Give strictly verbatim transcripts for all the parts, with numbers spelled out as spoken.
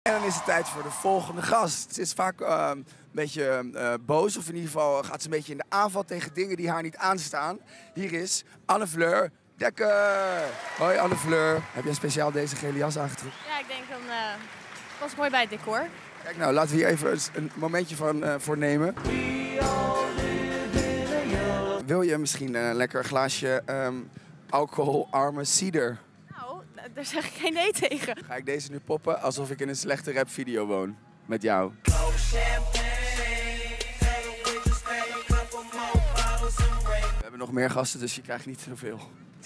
En dan is het tijd voor de volgende gast. Ze is vaak uh, een beetje uh, boos, of in ieder geval gaat ze een beetje in de aanval tegen dingen die haar niet aanstaan. Hier is Anne-Fleur Dekker. Hoi Anne-Fleur. Heb jij speciaal deze gele jas aangetrokken? Ja, ik denk dan uh, was mooi bij het decor. Kijk nou, laten we hier even een momentje van uh, voor nemen. Wil je misschien een lekker glaasje um, alcoholarme cider? Nou, daar zeg ik geen nee tegen. Ga ik deze nu poppen alsof ik in een slechte rapvideo woon met jou? We hebben nog meer gasten, dus je krijgt niet zoveel.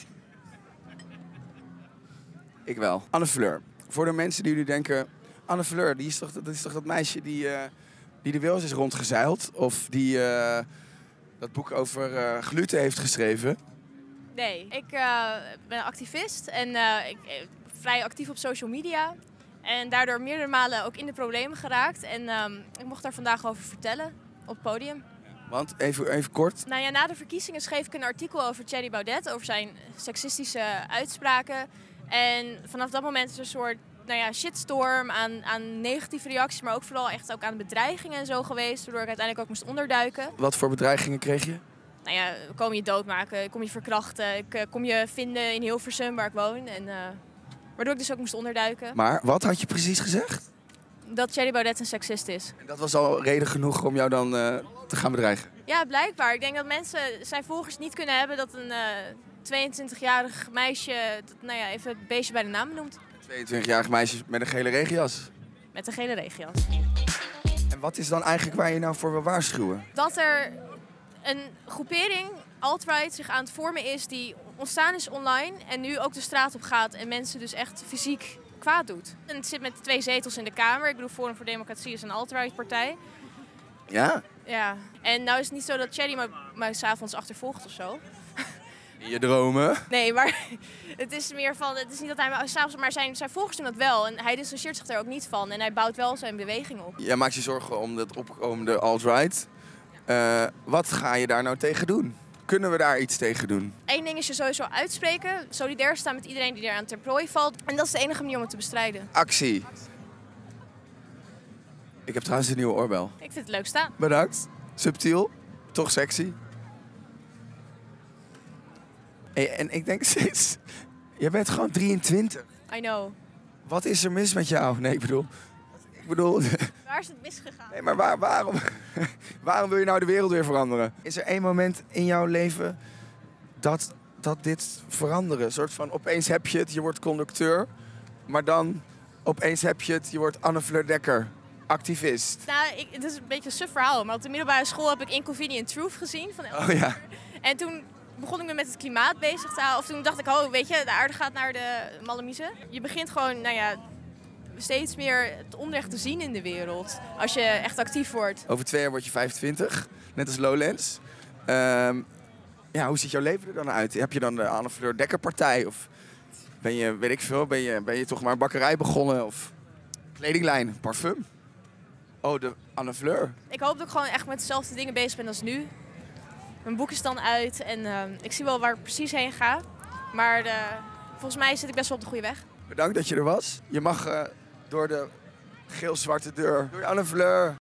Ik wel. Anne-Fleur. Voor de mensen die nu denken... Anne-Fleur, die is toch, dat is toch dat meisje die, uh, die de Wils is rondgezeild? Of die uh, dat boek over uh, gluten heeft geschreven? Nee, ik uh, ben activist en uh, ik ben vrij actief op social media. En daardoor meerdere malen ook in de problemen geraakt. En um, ik mocht daar vandaag over vertellen op het podium. Want, even, even kort. Nou ja, na de verkiezingen schreef ik een artikel over Thierry Baudet, over zijn seksistische uitspraken. En vanaf dat moment is er een soort nou ja, shitstorm aan, aan negatieve reacties, maar ook vooral echt ook aan bedreigingen en zo geweest, waardoor ik uiteindelijk ook moest onderduiken. Wat voor bedreigingen kreeg je? Nou ja, kom je doodmaken, kom je verkrachten, ik kom je vinden in Hilversum waar ik woon. En, uh, waardoor ik dus ook moest onderduiken. Maar wat had je precies gezegd? Dat Thierry Baudet een seksist is. En dat was al reden genoeg om jou dan uh, te gaan bedreigen? Ja, blijkbaar. Ik denk dat mensen zijn volgers niet kunnen hebben dat een uh, tweeëntwintigjarig meisje, dat, nou ja, even het beestje bij de naam noemt. Een tweeëntwintigjarig meisje met een gele regenjas? Met een gele regenjas. En wat is dan eigenlijk waar je nou voor wil waarschuwen? Dat er een groepering, alt-right, zich aan het vormen is die ontstaan is online en nu ook de straat op gaat en mensen dus echt fysiek kwaad doet. En het zit met twee zetels in de Kamer. Ik bedoel, Forum voor Democratie is een alt-right partij. Ja? Ja. En nou is het niet zo dat Thierry me, me 's avonds achtervolgt of zo. In je dromen? Nee, maar het is meer van, het is niet dat hij me s'avonds, maar zijn, zijn volgers doen dat wel. En hij distancieert zich daar ook niet van en hij bouwt wel zijn beweging op. Jij maakt je zorgen om het opkomende alt-right. Uh, wat ga je daar nou tegen doen? Kunnen we daar iets tegen doen? Eén ding is je sowieso uitspreken. Solidair staan met iedereen die eraan ter prooi valt. En dat is de enige manier om het te bestrijden. Actie. Ik heb trouwens een nieuwe oorbel. Ik vind het leuk staan. Bedankt. Subtiel. Toch sexy. Hey, en ik denk steeds... Jij bent gewoon drieëntwintig. I know. Wat is er mis met jou? Nee, ik bedoel... Ik bedoel... Waar is het misgegaan? Nee, maar waar, waarom, waarom wil je nou de wereld weer veranderen? Is er één moment in jouw leven dat, dat dit veranderen? Een soort van, opeens heb je het, je wordt conducteur. Maar dan, opeens heb je het, je wordt Anne-Fleur Dekker, activist. Nou, ik, het is een beetje een suf verhaal. Maar op de middelbare school heb ik Inconvenient Truth gezien. Van oh ja. En toen begon ik me met het klimaat bezig te houden. Of toen dacht ik, oh, weet je, de aarde gaat naar de Mallemiezen. Je begint gewoon, nou ja... steeds meer het onrecht te zien in de wereld. Als je echt actief wordt. Over twee jaar word je vijfentwintig, net als Lowlands. Um, ja, hoe ziet jouw leven er dan uit? Heb je dan de Anne-Fleur Dekker partij? Of ben je, weet ik veel, ben je, ben je toch maar een bakkerij begonnen? Of kledinglijn, parfum? Oh, de Anne-Fleur. Ik hoop dat ik gewoon echt met dezelfde dingen bezig ben als nu. Mijn boek is dan uit en uh, ik zie wel waar ik precies heen ga. Maar de, volgens mij zit ik best wel op de goede weg. Bedankt dat je er was. Je mag uh, door de geel-zwarte deur. Doei Anne-Fleur.